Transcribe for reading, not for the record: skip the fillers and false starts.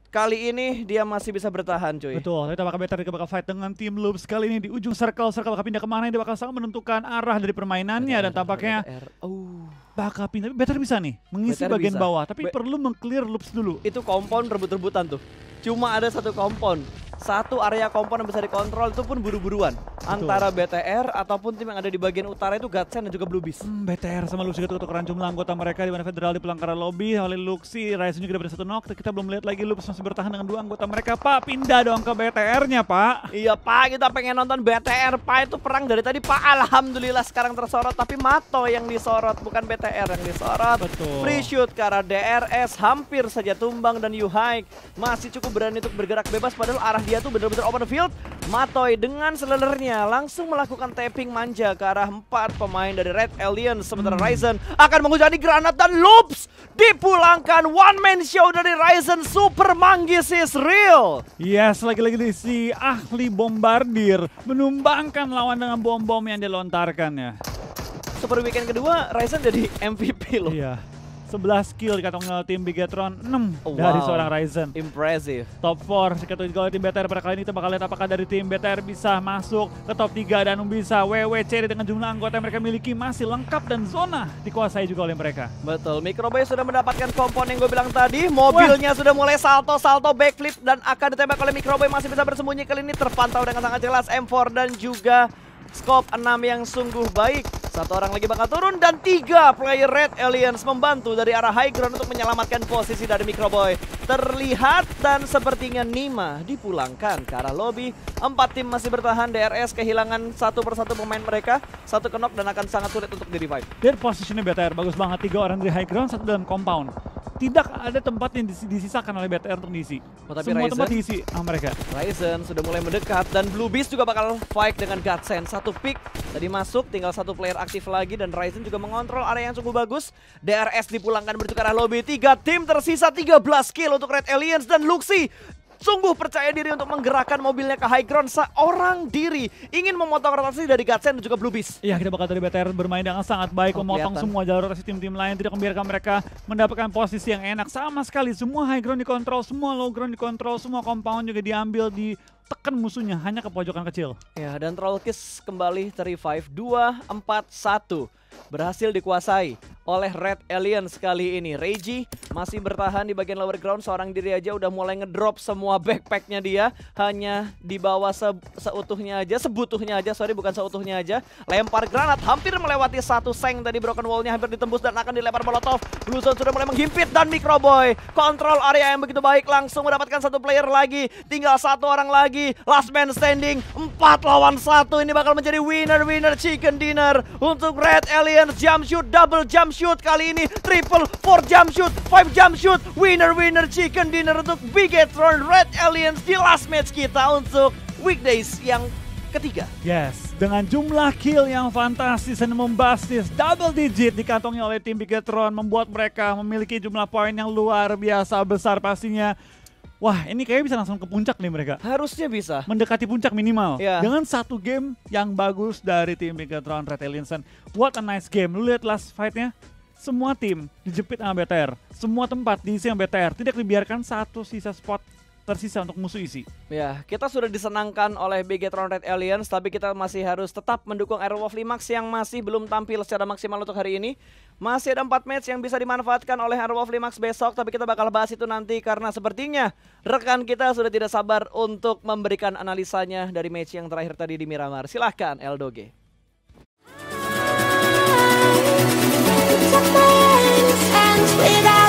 kali ini dia masih bisa bertahan cuy. Betul, kita bakal fight dengan tim Loops kali ini di ujung circle bakal pindah kemana, dia bakal sangat menentukan arah dari permainannya dan tampaknya bakal pindah. Better bisa nih mengisi bagian bawah, tapi perlu meng-clear Loops dulu. Itu kompon rebut-rebutan tuh. Cuma ada satu kompon. Satu area kompon yang bisa dikontrol itu pun buru-buruan. Antara BTR ataupun tim yang ada di bagian utara itu Godsend dan juga Bluebeast. BTR sama Luxi ketukeran jumlah anggota mereka di mana Federal di pelanggaran lobby oleh Luxi. Ryzen juga dapat 1 knock. Kita belum lihat lagi Loops masih bertahan dengan 2 anggota mereka. Pak, pindah dong ke BTR-nya, Pak. Iya, Pak, kita pengen nonton BTR. Pak, itu perang dari tadi, Pak. Alhamdulillah sekarang tersorot, tapi Mato yang disorot, bukan BTR yang disorot. Betul. Free shoot ke arah DRS hampir saja tumbang dan Yuhaik masih cukup berani untuk bergerak bebas padahal arah dia tuh benar-benar open field. Matoy dengan selelernya langsung melakukan tapping manja ke arah 4 pemain dari Red Alien. Sementara Ryzen akan menghujani granat dan Loops dipulangkan. One man show dari Ryzen. Super Manggis is real. Yes, lagi-lagi si ahli bombardir menumbangkan lawan dengan bom-bom yang dilontarkan ya. Super weekend kedua Ryzen jadi MVP loh. Iya. 11 kill dikantong oleh tim Bigetron, 6 dari seorang Ryzen. Impressive. Top 4 dikantong oleh tim BTR pada kali ini. Kita bakal lihat apakah dari tim BTR bisa masuk ke top 3 dan bisa WWC dengan jumlah anggota yang mereka miliki masih lengkap dan zona dikuasai juga oleh mereka. Betul, Microboy sudah mendapatkan kompon yang gue bilang tadi. Mobilnya sudah mulai salto-salto backflip dan akan ditembak oleh Microboy. Masih bisa bersembunyi, kali ini terpantau dengan sangat jelas M4 dan juga scope 6 yang sungguh baik. Satu orang lagi bakal turun dan 3 player Red Aliens membantu dari arah high ground untuk menyelamatkan posisi dari Microboy. Terlihat dan sepertinya Nima dipulangkan ke arah lobby. 4 tim masih bertahan, DRS kehilangan satu persatu pemain mereka. 1 knock dan akan sangat sulit untuk di-revive. Dan posisinya BTR bagus banget, 3 orang dari high ground, 1 dalam compound. Tidak ada tempat yang disisakan oleh BTR untuk diisi. Semua tempat diisi sama mereka. Ryzen sudah mulai mendekat dan Bluebeast juga bakal fight dengan Godsend. 1 pick tadi masuk, tinggal 1 player aktif lagi dan Ryzen juga mengontrol area yang sungguh bagus. DRS dipulangkan menuju ke arah lobby. 3 tim tersisa, 13 kill untuk Red Aliens dan Luxi sungguh percaya diri untuk menggerakkan mobilnya ke high ground seorang diri. Ingin memotong rotasi dari Godsend dan juga Bluebeast. Iya, kita bakal dari BTR bermain dengan sangat baik, memotong semua jalur rotasi tim-tim lain, tidak membiarkan mereka mendapatkan posisi yang enak sama sekali. Semua high ground dikontrol, semua low ground dikontrol, semua compound juga diambil, ditekan musuhnya hanya ke pojokan kecil. Ya, dan Trollkiss kembali ter-revive 2-4-1. Berhasil dikuasai oleh Red Aliens kali ini. Reggie masih bertahan di bagian lower ground, seorang diri aja udah mulai ngedrop semua backpacknya dia. Hanya dibawa seutuhnya aja, sebutuhnya aja, sorry bukan seutuhnya aja. Lempar granat, hampir melewati 1 seng tadi, broken wallnya hampir ditembus dan akan dilempar molotov. Blue Zone sudah mulai menghimpit dan Microboy kontrol area yang begitu baik, langsung mendapatkan 1 player lagi. Tinggal 1 orang lagi, last man standing, 4 lawan 1. Ini bakal menjadi winner chicken dinner untuk Red Aliens. Jump shoot, double jump shoot kali ini, triple, 4 jump shoot, 5 jump shoot, winner chicken dinner untuk Bigetron Red Aliens di last match kita untuk weekdays yang ketiga. Yes, dengan jumlah kill yang fantastis dan membastis, double digit dikantongi oleh tim Bigetron, membuat mereka memiliki jumlah poin yang luar biasa besar pastinya. Wah, ini kayaknya bisa langsung ke puncak nih mereka. Harusnya bisa. Mendekati puncak minimal. Yeah. Dengan 1 game yang bagus dari tim Bigetron Red Aliens. What a nice game. Lu lihat last fight-nya. Semua tim dijepit sama BTR. Semua tempat diisi sama BTR. Tidak dibiarkan 1 sisa spot tersisa untuk musuh isi. Ya, kita sudah disenangkan oleh Bigetron Red Aliens, tapi kita masih harus tetap mendukung Aerowolf Limax yang masih belum tampil secara maksimal untuk hari ini. Masih ada 4 match yang bisa dimanfaatkan oleh Aerowolf Limax besok, tapi kita bakal bahas itu nanti karena sepertinya rekan kita sudah tidak sabar untuk memberikan analisanya dari match yang terakhir tadi di Miramar. Silahkan, Eldoge. Without